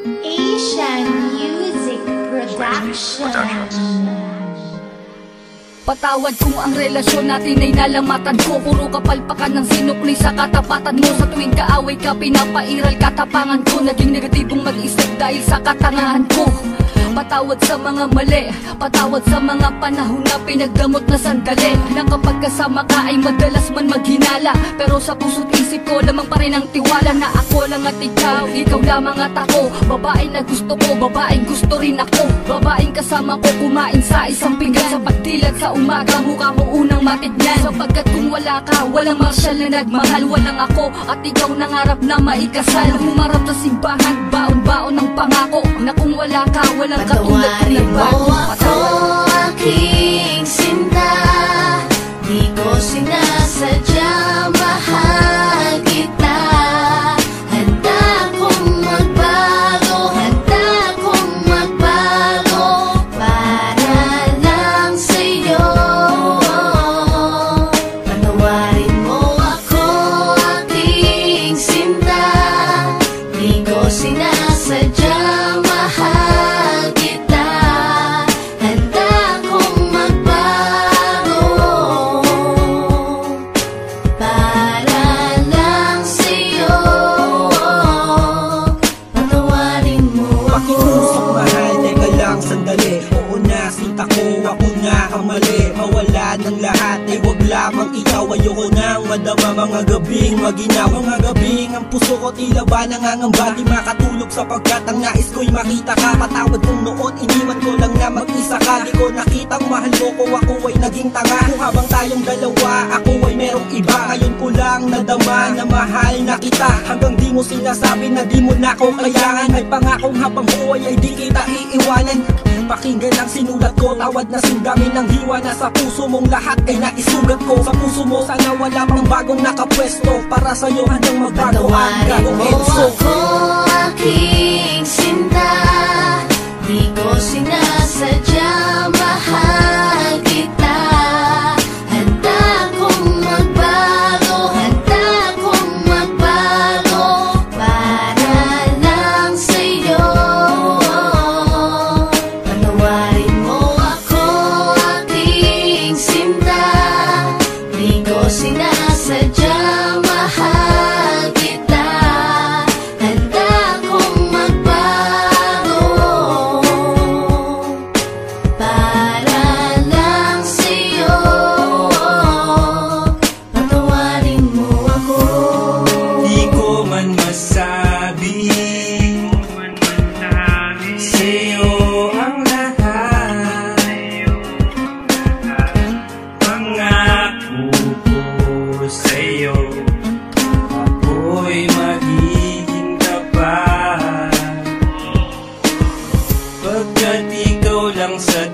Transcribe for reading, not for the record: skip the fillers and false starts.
Asian Music Production. Patawad kung ang relasyon natin ay nalamatan ko. Puro kapalpakan ng sinukli sa katapatan mo. Sa tuwing kaaway ka, pinapairal katapangan ko. Naging negatibong mag-isip dahil sa katangahan ko. Patawad sa mga mali, patawad sa mga panahon na pinagdamot na sandali. Na kapag kasama ka ay madalas man maghinala, pero sa puso't isip ko lamang pa rin ang tiwala na ako lang at ikaw lamang at ako. Babae na gusto ko, babaeng gusto rin ako. Babaeng kasama ko kumain sa isang pinggan, sa pagdilat sa umaga, mukha mo unang matignan. Sapagkat kung wala ka, walang marsyal na nagmahal. Walang ako at ikaw nangarap na maikasal. Humarap sa simbahan, baon-baon ng pangako, na kung wala ka, walang Patawarin mo ako, aking sinta. Di ko sinasadya, mahal kita. Handa kong magbago, handa kong magbago para lang sa'yo. Patawarin mo ako, aking sinta. Di ko sinasadya, mahal. Ako na ang mali, mawala ng lahat ay wag lamang ikaw. Ayoko nang madama mga gabing maginaw. Mga gabing ang puso ko tila ba nangangamba, di makatulog sapagkat ang nais ko'y makita ka. Patawad kung noon iniwan ko lang na mag-isa ka. Di ko nakitang mahal mo ko, ako ay naging tanga. Kung habang tayong dalawa, ako ay merong iba. Ngayon ko lang nadama na mahal na kita. Hanggang di mo sinasabi na di mo na ko kailangan. May pangakong habang buhay ay di kita iiwanan. Pakinggan ang sinulat ko, tawad na singgamin ng hiwa na sa puso mong lahat ay naisugat ko. Sa puso mo sana wala pang bagong nakapwesto, para sa'yo hanggang magbago ang gagong Enzo. Patawarin mo ako, aking sinta. Di ko sinasadya, mahal kita. Handa kong magbago, handa kong magbago para lang sa'yo. Patawarin mo ako, aking sinta. Di ko sinasadya, mahal kita. Handa kong magbago para lang sa'yo. Patawarin mo ako. Di ko man masabi sa'yo ang lahat. Pangako ko sa'yo, ako'y magiging tapat. Pagkat ikaw lang sa